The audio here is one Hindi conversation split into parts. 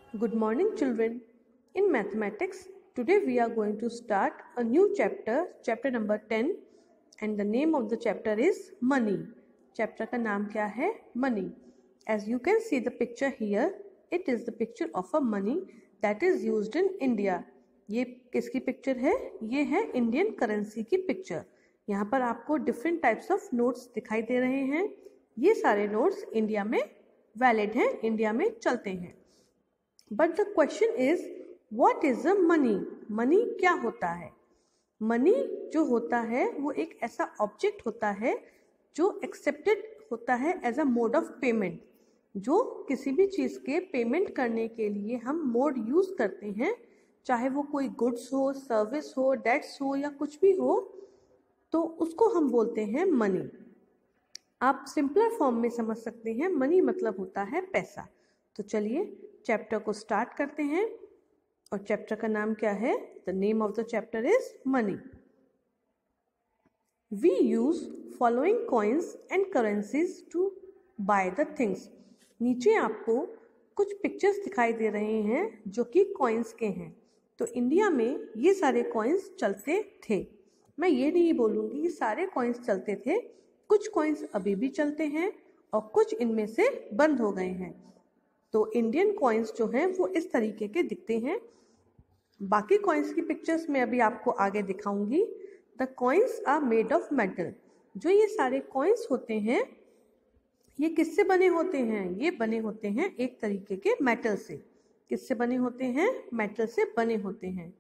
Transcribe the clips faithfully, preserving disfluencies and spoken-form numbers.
Good morning, children. In mathematics, today we are going to start a new chapter, chapter number ten, and the name of the chapter is money. Chapter का नाम क्या है? Money. As you can see the picture here, it is the picture of a money that is used in India. ये किसकी पिक्चर है? ये है इंडियन करेंसी की पिक्चर. यहाँ पर आपको डिफरेंट टाइप्स ऑफ नोट्स दिखाई दे रहे हैं. ये सारे नोट्स इंडिया में वैलिड हैं, इंडिया में चलते हैं. But the question is what is a money? Money क्या होता है? मनी जो होता है वो एक ऐसा ऑब्जेक्ट होता है जो एक्सेप्टेड होता है as a mode of payment. जो किसी भी चीज़ के पेमेंट करने के लिए हम मोड यूज़ करते हैं, चाहे वो कोई गुड्स हो, सर्विस हो, डेट्स हो या कुछ भी हो, तो उसको हम बोलते हैं मनी. आप सिंपलर फॉर्म में समझ सकते हैं, मनी मतलब होता है पैसा. तो चलिए चैप्टर को स्टार्ट करते हैं. और चैप्टर का नाम क्या है? The name of the chapter is money. We use following coins and currencies to buy the things. नीचे आपको कुछ पिक्चर्स दिखाई दे रहे हैं जो कि कॉइन्स के हैं. तो इंडिया में ये सारे कॉइन्स चलते थे. मैं ये नहीं बोलूँगी कि सारे कॉइन्स चलते थे. कुछ कॉइन्स अभी भी चलते हैं और कुछ इनमें से बंद हो गए हैं. तो इंडियन कॉइन्स जो हैं वो इस तरीके के दिखते हैं. बाकी कॉइन्स की पिक्चर्स मैं अभी आपको आगे दिखाऊंगी. The coins are made of metal. जो ये सारे कॉइन्स होते हैं ये किससे बने होते हैं? ये बने होते हैं एक तरीके के मेटल से. किससे बने होते हैं? मेटल से बने होते हैं.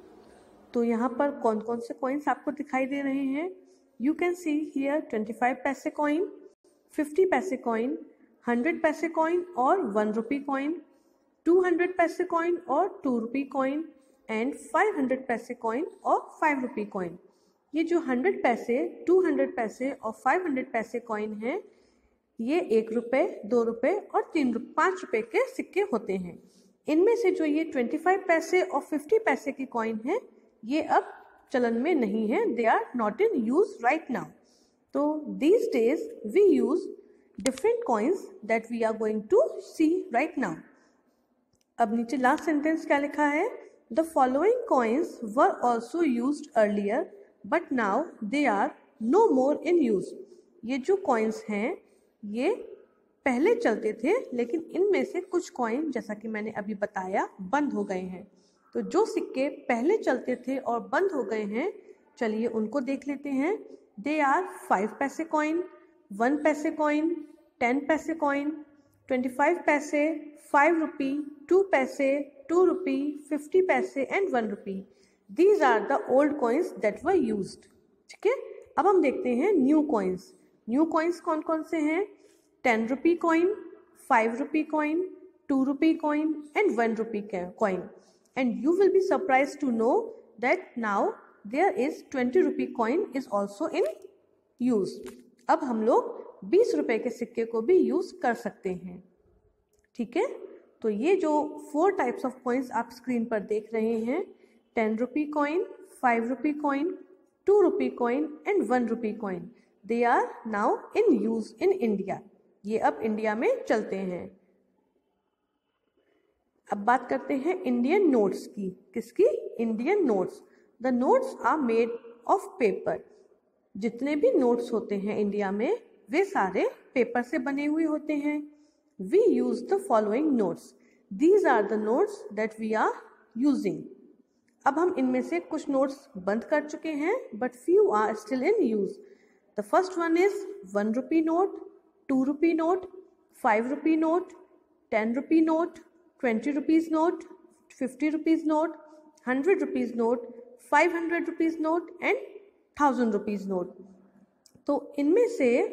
तो यहाँ पर कौन कौन से कॉइन्स आपको दिखाई दे रहे हैं? You can see here twenty five paise coin, fifty paise coin, hundred paise coin और one rupee coin, two hundred paise coin और two rupee coin and five hundred paise coin और फाइव रुपी कॉइन. ये जो हंड्रेड पैसे, टू हंड्रेड पैसे और फाइव हंड्रेड पैसे कॉइन हैं, ये एक रुपये, दो रुपये और तीन रुपये पाँच रुपये के सिक्के होते हैं. इनमें से जो ये ट्वेंटी फाइव पैसे और फिफ्टी पैसे की कॉइन है, ये अब चलन में नहीं है. They are not in use right now. तो these days we use different coins that we are going to see right now. अब नीचे लास्ट सेंटेंस क्या लिखा है? The following coins were also used earlier, but now they are no more in use. ये जो coins हैं ये पहले चलते थे, लेकिन इनमें से कुछ कॉइन जैसा कि मैंने अभी बताया बंद हो गए हैं. तो जो सिक्के पहले चलते थे और बंद हो गए हैं, चलिए उनको देख लेते हैं. They are five paise coin, one paise coin, ten paise coin, twenty five paise, five rupee, two paise, two rupee, fifty paise and one rupee. These are the old coins that were used. ठीक है. अब हम देखते हैं न्यू कॉइन्स. न्यू कॉइन्स कौन कौन से हैं? Ten rupee coin, five rupee coin, two rupee coin and one rupee coin. And you will be surprise to know that now there is twenty rupee coin is also in use. अब हम लोग बीस रुपए के सिक्के को भी यूज कर सकते हैं. ठीक है. तो ये जो फोर टाइप्स ऑफ कॉइन्स आप स्क्रीन पर देख रहे हैं, ten rupee coin, five rupee coin, two rupee coin and one rupee coin, they are now in use in India. ये अब इंडिया में चलते हैं. अब बात करते हैं इंडियन नोट्स की. किसकी? Indian notes. The notes are made of paper. जितने भी नोट्स होते हैं इंडिया में वे सारे पेपर से बने हुए होते हैं. We use the following notes. These are the notes that we are using. अब हम इनमें से कुछ नोट्स बंद कर चुके हैं, but few are still in use. The first one is one rupee note, two rupee note, five rupee note, ten rupee note, twenty rupees note, fifty rupees note, hundred rupees note, five hundred rupees note and thousand rupees note. तो इनमें से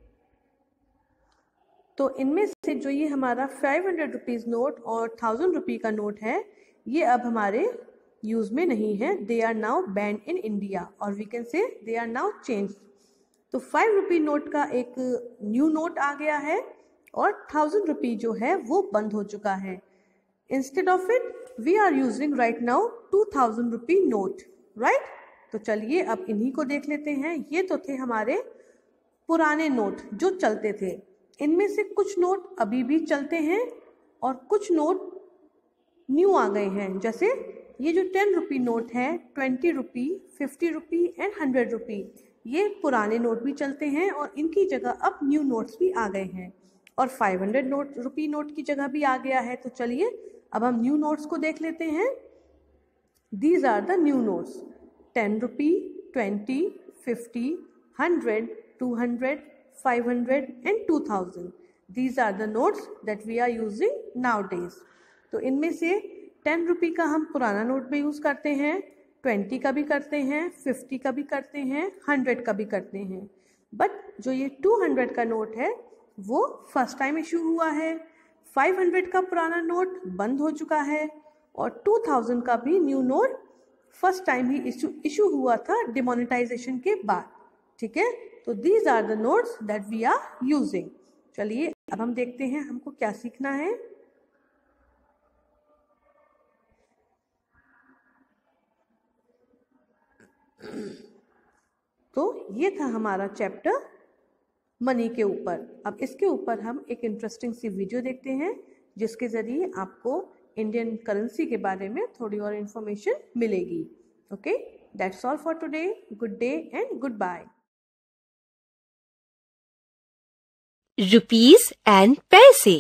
तो इनमें से जो ये हमारा फाइव हंड्रेड रुपीज नोट और थाउजेंड रुपी का नोट है, ये अब हमारे यूज में नहीं है. They are now banned in India, और we can say they are now change. तो फाइव रुपी नोट का एक न्यू नोट आ गया है और थाउजेंड रुपी जो है वो बंद हो चुका है. Instead of it we are using right now two thousand rupee note. Right. तो चलिए अब इन्हीं को देख लेते हैं. ये तो थे हमारे पुराने नोट जो चलते थे. इनमें से कुछ नोट अभी भी चलते हैं और कुछ नोट न्यू आ गए हैं। जैसे ये जो टेन रुपी नोट है, twenty rupee, fifty rupee and hundred rupee, ये पुराने नोट भी चलते हैं और इनकी जगह अब न्यू नोट्स भी आ गए हैं। और five hundred note rupee note की जगह भी आ गया है। तो चलिए अब हम न्यू नोट्स को देख लेते हैं। These are the new notes, ten rupee, twenty, fifty, hundred, two hundred, five hundred and two thousand. These are the notes that we are using nowadays. तो इनमें से टेन रुपी का हम पुराना नोट भी यूज़ करते हैं, ट्वेंटी का भी करते हैं, फिफ्टी का भी करते हैं, हंड्रेड का भी करते हैं। बट जो ये टू हंड्रेड का नोट है वो फर्स्ट टाइम इशू हुआ है। फाइव हंड्रेड का पुराना नोट बंद हो चुका है और टू थाउजेंड का भी न्यू नोट फर्स्ट टाइम ही इशू इशू हुआ था डिमोनेटाइजेशन के बाद। ठीक है, तो these are the notes that we are using. चलिए अब हम देखते हैं हमको क्या सीखना है। तो ये था हमारा चैप्टर मनी के ऊपर। अब इसके ऊपर हम एक इंटरेस्टिंग सी वीडियो देखते हैं जिसके ज़रिए आपको इंडियन करेंसी के बारे में थोड़ी और इन्फॉर्मेशन मिलेगी। Okay, that's all for today. Good day and goodbye. Rupees and paise.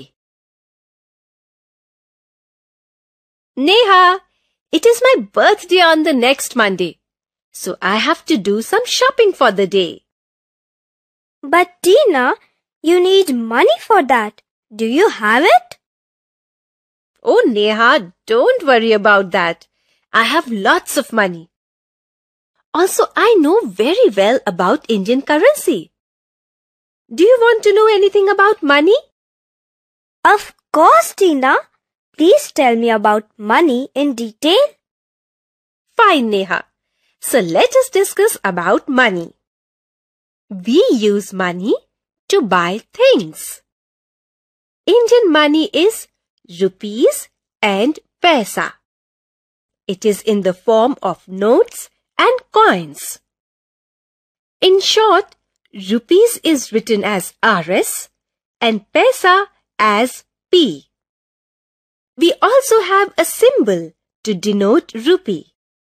Neha, it is my birthday on the next Monday, so I have to do some shopping for the day. But Tina, you need money for that. Do you have it? Oh Neha, don't worry about that. I have lots of money. Also, I know very well about Indian currency. Do you want to know anything about money? Of course, Tina. Please tell me about money in detail. Fine, Neha. So let us discuss about money. We use money to buy things. Indian money is rupees and paisa. It is in the form of notes and coins. In short, rupees is written as R S and paisa as P. We also have a symbol to denote rupee.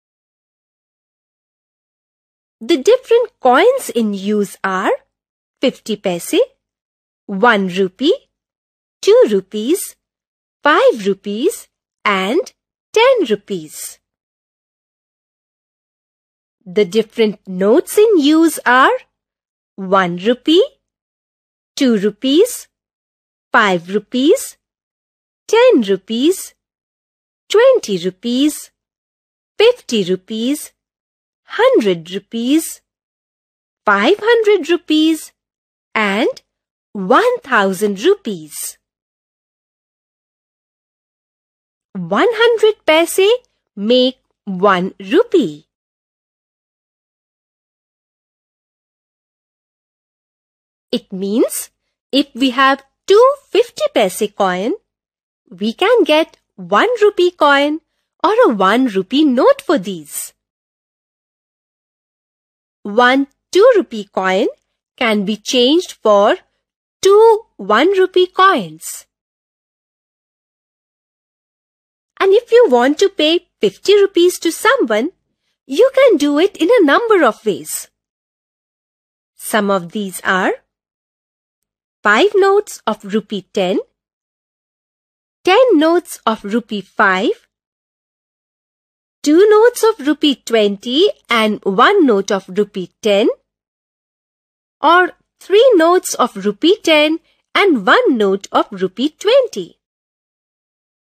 The different coins in use are fifty paise, one rupee, two rupees, five rupees and ten rupees. The different notes in use are one rupee, two rupees, five rupees, ten rupees, twenty rupees, fifty rupees, hundred rupees, five hundred rupees, and one thousand rupees. One hundred paise make one rupee. It means if we have two fifty paise coin, we can get one rupee coin or a one rupee note for these. One two rupee coin can be changed for two one rupee coins. And if you want to pay fifty rupees to someone, you can do it in a number of ways. Some of these are five notes of rupee ten, ten notes of rupee five, two notes of rupee twenty and one note of rupee ten, or three notes of rupee ten and one note of rupee twenty.